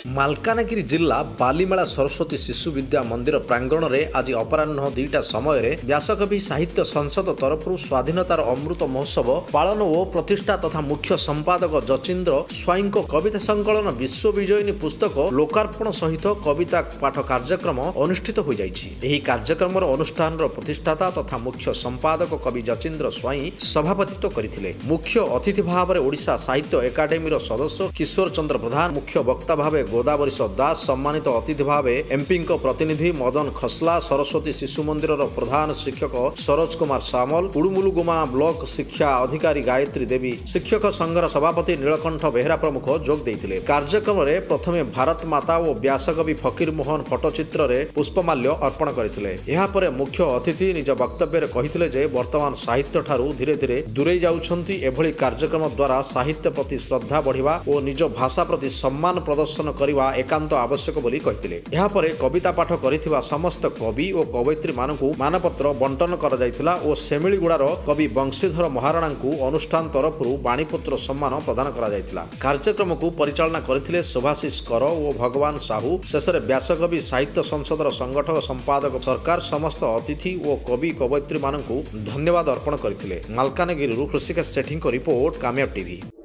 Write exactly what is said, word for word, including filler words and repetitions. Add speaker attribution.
Speaker 1: मालकानगिरी जिला बालीमेला सरस्वती शिशु विद्या मंदिर प्रांगण में आज अपराह दुईटा समय व्यासकवि साहित्य संसद तरफ स्वाधीनतार अमृत महोत्सव पालन और प्रतिष्ठा तथा मुख्य संपादक जचिंद्र स्वाई कविता संकलन विश्व विजयिनी पुस्तक लोकार्पण सहित कविता पाठ कार्यक्रम अनुष्ठित हो जाइछि। कार्यक्रम अनुष्ठान प्रतिष्ठाता तथा मुख्य संपादक कवि जचिंद्र स्वाई सभापतित्व करथिले। मुख्य अतिथि भाव में ओडिशा साहित्य एकाडेमी सदस्य किशोर चंद्र प्रधान, मुख्य वक्ता भाव गोदावरीश दास, सम्मानित अतिथि भाव एमपी प्रतिनिधि मदन खसला, सरस्वती शिशु मंदिर प्रधान शिक्षक सरोज कुमार सामल, उड़मुलुगुमा ब्लॉक शिक्षा अधिकारी गायत्री देवी, शिक्षक संघर सभापति नीलकंठ बेहरा प्रमुख जोग देइथिले। कार्यक्रम में प्रथमे भारत माता और व्यासकवि फकीर मोहन फटोचित्र रे पुष्पमाल्य अर्पण करथिले। एहा परे मुख्य अतिथि निज वक्तव्य कहिथिले जे वर्तमान साहित्य ठारू धीरे धीरे दूरे जाउछंती। एभली कार्यक्रम द्वारा साहित्य प्रति श्रद्धा बढ़िवा और निज भाषा प्रति सम्मान प्रदर्शन करने एकांत आवश्यक बोली कहिथिले। एहा परे कविता पाठ करिथिबा समस्त कवि और कवयित्री मानकु मानपत्र बंटन करा जायथिला और सेमिलीगुड़ार कवि बंशीधर महाराणा को अनुष्ठान तरफ बाणीपत्र सम्मान प्रदान करा जायथिला। कार्यक्रम को परिचालना करथिले शुभाशीष कर और भगवान साहू। शेष में व्यासकवि साहित्य संसदर संगठक संपादक सरकार समस्त अतिथि और कवि कवयित्री मानकु धन्यवाद अर्पण करथिले। Malkangiri Rishikesh Sethi report Kamyab TV.